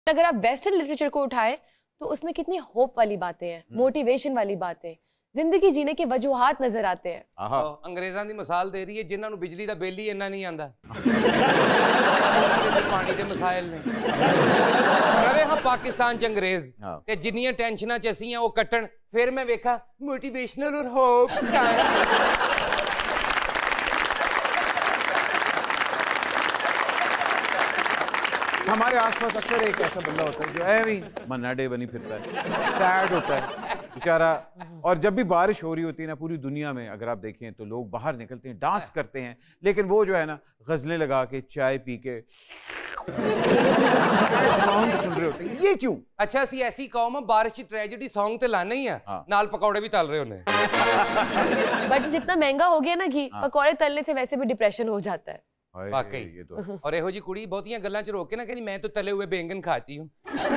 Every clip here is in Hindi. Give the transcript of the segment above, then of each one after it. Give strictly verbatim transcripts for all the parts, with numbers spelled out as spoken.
अगर आप वेस्टर्न लिटरेचर को उठाएं तो उसमें कितनी होप वाली बातें हैं, मोटिवेशन वाली बातें, जिंदगी जीने के वजूहात नजर आते हैं। अंग्रेज़ां दी मिसाल दे रही है जिन्हां नूं बिजली दा बिल ही इन्ना नहीं आंदा। पानी दे मसाइल ने रवे हम पाकिस्तान च अंग्रेज ते जिन्नियां टेंशनां च असीं वो कट्टण, फिर मैं वेखा मोटिवेशनल और होप्स का हमारे आसपास अक्सर एक ऐसा बंदा होता है जो ऐवी मन्ना डे बनी फिरता है, सैड होता है बेचारा। और जब भी बारिश हो रही होती है ना, पूरी दुनिया में अगर आप देखें तो लोग बाहर निकलते हैं, डांस करते हैं, लेकिन वो जो है ना गजलें लगा के, चाय पी के सॉन्ग सुन रहे होते हैं। ये क्यों? अच्छा सी ऐसी कौम है बारिश की ट्रेजेडी सॉन्ग ते लाना ही है, नाल पकौड़े भी तल रहे होने। बट जितना महंगा हो गया ना घी, पकौड़े तलने से वैसे भी डिप्रेशन हो जाता है। वाकई तो। और एहो जी कुड़ी बहुतियां गल्लां च रोक के ना कहनी मैं तो तले हुए बैंगन खाती हूँ।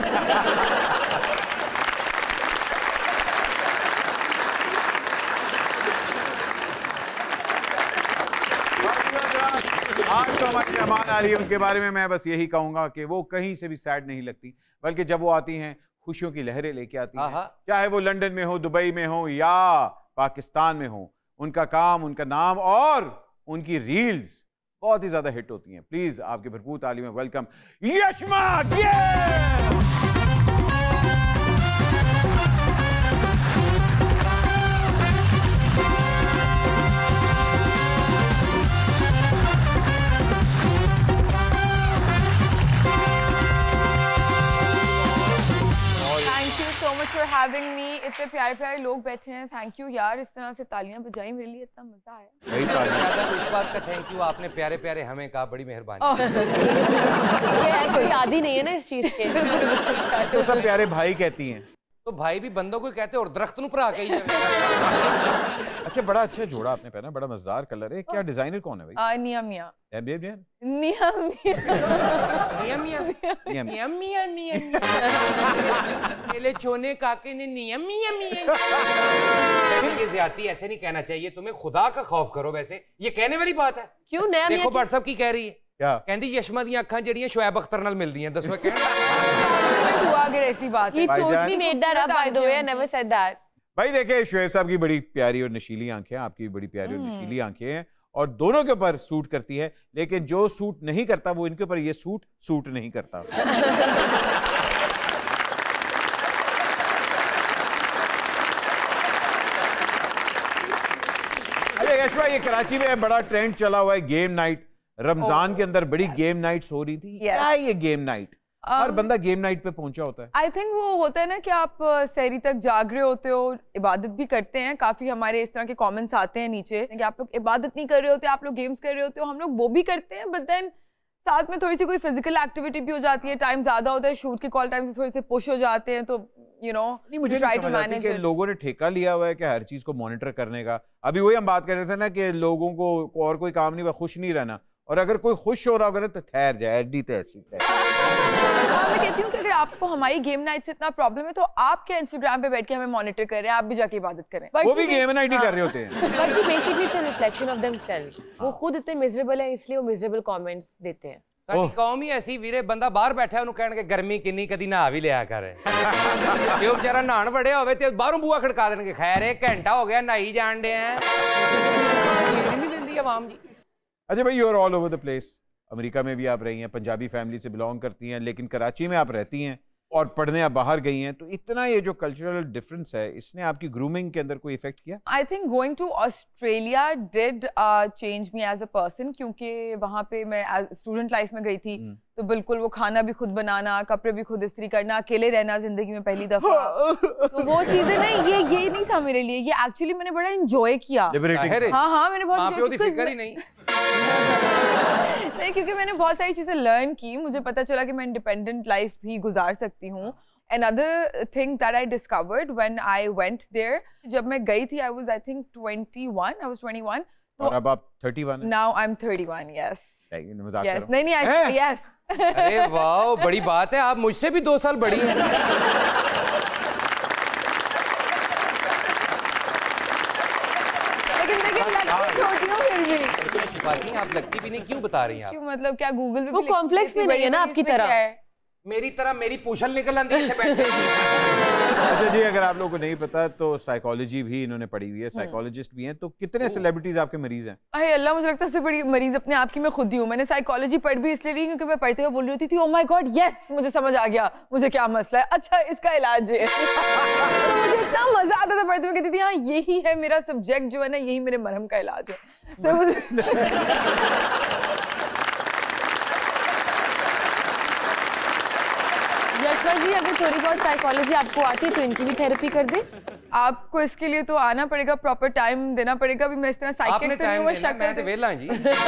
आज तो हमारी मेहमान आ रही है, उनके बारे में मैं बस यही कहूंगा कि वो कहीं से भी सैड नहीं लगती, बल्कि जब वो आती हैं खुशियों की लहरें लेके आती हैं, चाहे वो लंदन में हो, दुबई में हो या पाकिस्तान में हो। उनका काम, उनका नाम और उनकी रील्स बहुत ही ज्यादा हिट होती हैं। प्लीज आपके भरपूर ताली में welcome Yashma. for having me. इतने प्यारे प्यारे लोग बैठे हैं, थैंक यू यार, इस तरह से तालियां बजाई, मेरे लिए इतना मजा आया। तो इस बात का थैंक यू, आपने प्यारे प्यारे हमें कहा, बड़ी मेहरबानी। ये एक्चुअली आदि नहीं है ना इस चीज के। तो सब प्यारे भाई कहती हैं, तो भाई भी बंदों को कहते और दरख्त नु भरा के ही। अच्छा बड़ा अच्छा जोड़ा आपने पहना, बड़ा मजेदार कलर है। क्या डिजाइनर कौन है भाई? आ, निया मिया। निया मिया निया मिया निया मिया निया मिया मिया पहले छोने काके ने निया मिया मिया। वैसे ये ज्यादती ऐसे नहीं कहना चाहिए, तुम्हें खुदा का खौफ करो। वैसे ये कहने वाली बात है? क्यों नया देखो व्हाट्सएप की कह रही है क्या? कहती यशमा दी अखां जड़ियां शुएब अख्तर नाल मिलदियां। दसो कहना अगर ऐसी बात है। He totally made that up, by the way. I never said that. भाई देखिए शुएब साहब की बड़ी प्यारी और नशीली आंखें, आपकी बड़ी प्यारी और नशीली आंखें हैं और दोनों के ऊपर सूट करती है, लेकिन जो सूट नहीं करता वो इनके ऊपर ये सूट सूट नहीं करता। अरे यशवा, ये कराची में बड़ा ट्रेंड चला हुआ है गेम नाइट। रमजान के अंदर बड़ी गेम नाइट्स हो रही थी। क्या ये गेम नाइट? हर बंदा गेम नाइट पे पहुंचा होता है। आई थिंक वो होता है ना कि आप सहरी तक जाग रहे होते हो, इबादत भी करते हैं। काफी हमारे इस तरह के कमेंट्स आते हैं नीचे कि आप लोग इबादत नहीं कर रहे होते, आप लोग गेम्स कर रहे होते हो। हम लोग वो भी करते हैं, बट देन साथ में थोड़ी सी कोई फिजिकल एक्टिविटी भी हो जाती है। टाइम ज्यादा होता है, शूट के कॉल टाइम से थोड़े से पुश हो जाते हैं, तो यू नो मुझे ट्राई टू मैनेज। कि लोगों ने ठेका लिया हुआ है कि हर चीज को मॉनिटर करने का। अभी वही हम बात कर रहे थे ना कि लोगों को और कोई काम नहीं, खुश नहीं रहना, और अगर कोई खुश हो रहा होगा तो ठहर जाए, एडी तैसी। मैं कहती हूँ कि अगर आपको हमारी गेम नाइट से इतना प्रॉब्लम है तो आप क्या इंस्टाग्राम पे बैठ के हमें मॉनिटर कर रहे हैं? आप भी जाके इबादत करें। वो भी गेम नाइट ही कर रहे होते हैं। But basically it's a reflection of themselves. वो खुद इतने मिजरेबल है, इसलिए वो मिजरेबल कमेंट्स देते हैं। साडी कौम ही ऐसी वीरे, बंदा बाहर बैठा उन्हें कहणगे गर्मी किन्नी, कदी नहा भी लिया कर। जो बेचारा नहाण बड़े होवे ते बाहरों बुआ खड़का देणगे, खैर एक घंटा हो गया नहाई जान दे हैं। नहीं देंदी आवाम जी। अच्छा भाई, you are all over the place. America में भी आप रही हैं, पंजाबी फैमिली से बिलोंग करती हैं, लेकिन कराची में आप रहती हैं और पढ़ने आप बाहर गई हैं, तो इतना ये जो कल्चरल डिफरेंस है, इसने आपकी ग्रूमिंग के अंदर कोई इफेक्ट किया? I think going to Australia did change me as a person, क्योंकि वहाँ पे मैं स्टूडेंट लाइफ में गई थी, तो बिल्कुल वो खाना भी खुद बनाना, कपड़े भी खुद इस्त्री करना, अकेले रहना जिंदगी में पहली दफा। तो वो चीजें नहीं, ये ये नहीं था मेरे लिए। ये एक्चुअली मैंने बड़ा एंजॉय किया। हाँ हाँ मैंने बहुत एंजॉय नहीं नहीं क्योंकि मैंने बहुत सारी चीजें लर्न की। मुझे पता चला कि मैं इंडिपेंडेंट लाइफ भी गुजार सकती हूँ। Another thing that I discovered when I went there, जब मैं गई थी, I was I think twenty-one. I was twenty-one. तो और अब आप thirty-one? Now I'm thirty-one. Yes. मजाक yes. नहीं नहीं I, yes. अरे वाह, बड़ी बात है, आप मुझसे भी दो साल बड़ी हैं। लेकिन लेकिन लगती छोटी हूँ फिर भी। छिपाती हैं आप, लगती भी नहीं, क्यों बता रही हैं आप? क्यों मतलब क्या गूगल पे वो कॉम्प्लेक्स में नहीं है ना आपकी तरह? मेरी तरह मेरी पूछल निकल आती है बैठ। अच्छा जी, अगर आप लोगों को नहीं पता तो साइकोलॉजी भी इन्होंने पढ़ी हुई है, साइकोलॉजिस्ट भी हैं, तो कितने सेलिब्रिटीज आपके मरीज हैं? अरे अल्लाह, मुझे लगता है सबसे बड़ी मरीज अपने आप की मैं खुद ही हूँ। मैंने साइकोलॉजी पढ़ भी इसलिए रही क्योंकि मैं पढ़ते हुए बोल रही थी ओह माय गॉड यस, मुझे समझ आ गया मुझे क्या मसला है, अच्छा इसका इलाज है। तो मुझे इतना मजा आता था पढ़ते हुए, कहती थी हाँ यही है मेरा सब्जेक्ट जो है ना, यही मेरे मरहम का इलाज है। तो मुझे यशवा जी, अगर थोड़ी बहुत साइकोलॉजी आपको आती है तो इनकी भी थेरेपी कर दे। आपको इसके लिए तो आना पड़ेगा, प्रॉपर टाइम देना पड़ेगा। भी मैं इस तरह साइकिक तो नहीं हूं, शक मैं तो वेला जी।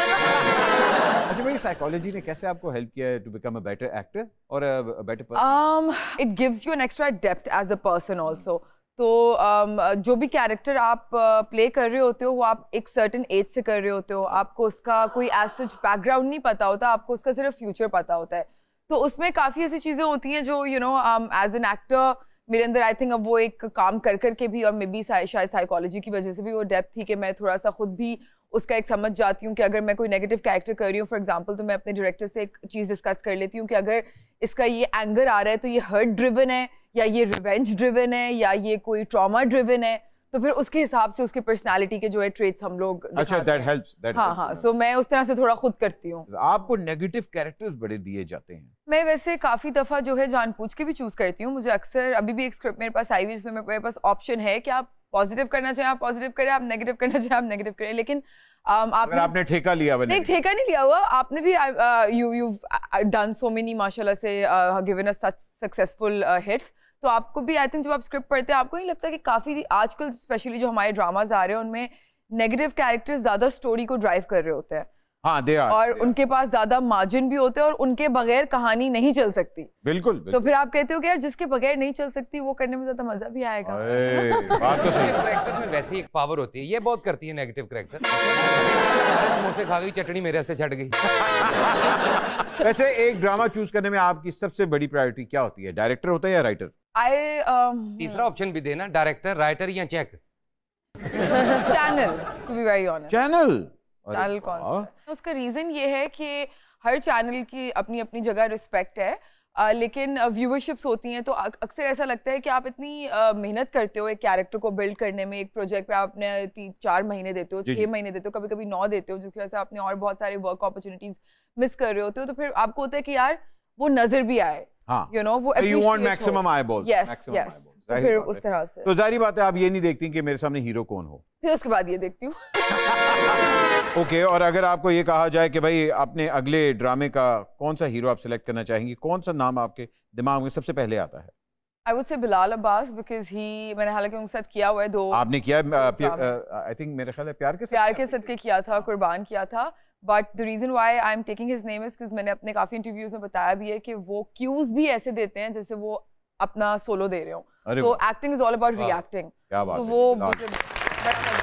अच्छा भाई, साइकोलॉजी ने कैसे आपको हेल्प किया है to become a better actor और a better person? It gives you an extra depth as a person also. तो um, जो भी कैरेक्टर आप प्ले uh, कर रहे होते हो वो आप एक सर्टेन एज से कर रहे होते हो, आपको उसका कोई एज सच बैकग्राउंड नहीं पता होता, आपको उसका सिर्फ फ्यूचर पता होता है। तो उसमें काफ़ी ऐसी चीज़ें होती हैं जो you know as an actor मेरे अंदर आई थिंक अब वो एक काम कर कर के भी, और मे बी शायद साइकोलॉजी की वजह से भी वो डेप्थ थी कि मैं थोड़ा सा खुद भी उसका एक समझ जाती हूँ कि अगर मैं कोई नेगेटिव कैरेक्टर कर रही हूँ फॉर एग्जांपल, तो मैं अपने डायरेक्टर से एक चीज़ डिस्कस कर लेती हूँ कि अगर इसका ये एंगर आ रहा है तो ये हर्ट ड्रिवन है या ये रिवेंज ड्रिवन है या ये कोई ट्रॉमा ड्रिवन है, तो फिर उसके हिसाब से उसके पर्सनालिटी के जो है ट्रेट्स हम लोग अच्छा दैट हेल्प्स दैट हाँ हाँ सो मैं उस तरह से थोड़ा खुद करती हूँ। आपको नेगेटिव कैरेक्टर्स बड़े दिए जाते हैं? मैं वैसे काफी दफा जो है जानबूझ के भी चूज करती हूँ। मुझे अक्सर अभी भी एक स्क्रिप्ट मेरे पास आई हुई जिसमें मेरे पास ऑप्शन है कि आप पॉजिटिव करना चाहें आप पॉजिटिव करें, आप नेगेटिव करना चाहें आप नेगेटिव करें, लेकिन um, आपने आपने ठेका लिया हुआ? नहीं, ठेका नहीं लिया हुआ। आपने भी you you done so many माशाल्लाह से given us such successful hits, तो आपको भी आई थिंक जब आप स्क्रिप्ट पढ़ते हैं आपको नहीं लगता कि काफी आजकल स्पेशली जो हमारे ड्रामाज आ रहे हैं उनमें नेगेटिव कैरेक्टर्स ज्यादा स्टोरी को ड्राइव कर रहे होते हैं? हाँ, दे आर, और दे उनके आर। पास ज्यादा मार्जिन भी होते हैं और उनके बगैर कहानी नहीं चल सकती। बिल्कुल, बिल्कुल। तो फिर आप कहते हो कि यार जिसके बगैर नहीं चल सकती वो करने में ज्यादा मजा भी आएगा। बात तो सही। कैरेक्टर में वैसे ही एक पावर होती है, ये बहुत करती है नेगेटिव कैरेक्टर। सारे समोसे खा गई, चटनी मेरे रास्ते छट गई। वैसे एक ड्रामा चूज करने में आपकी सबसे बड़ी प्रायोरिटी क्या होती है? डायरेक्टर होता है या राइटर? आई तीसरा ऑप्शन भी देना, डायरेक्टर, राइटर या check. Channel, to be very honest. Channel channel कौन सा? उसका रीजन ये है कि हर चैनल की अपनी अपनी जगह रिस्पेक्ट है, uh, लेकिन व्यूअरशिप्स होती हैं तो अक्सर ऐसा लगता है कि आप इतनी uh, मेहनत करते हो एक कैरेक्टर को बिल्ड करने में, एक प्रोजेक्ट पे आपने तीन चार महीने देते हो, छह महीने देते हो, कभी कभी नौ देते हो, जिसकी वजह से आपने और बहुत सारे वर्क अपॉर्चुनिटीज मिस कर रहे होते हो, तो फिर आपको होता है कि यार वो नजर भी आए, हाँ, यू नो, वो you want maximum eyeballs, yes, maximum yes. eyeballs. तो फिर उस तरह से तो जारी बात है आप ये नहीं देखती कि मेरे सामने हीरो कौन हो, फिर उसके बाद ये देखती हूँ। ओके okay, और अगर आपको ये कहा जाए कि भाई अपने अगले ड्रामे का कौन सा हीरो आप सिलेक्ट करना चाहेंगी, कौन सा नाम आपके दिमाग में सबसे पहले आता है? I would say Bilal Abbas because he, मैंने हालांकि उनके साथ किया हुआ है दो। आपने किया? आई थिंक मेरे ख्याल है प्यार के प्यार के सदके किया था, कुर्बान किया था, but the reason why I am taking his name is because मैंने अपने काफी इंटरव्यूज में बताया भी है कि वो क्यूज भी ऐसे देते हैं जैसे वो अपना सोलो दे रहे हो। तो acting is all about reacting, तो वो मुझे बड़ा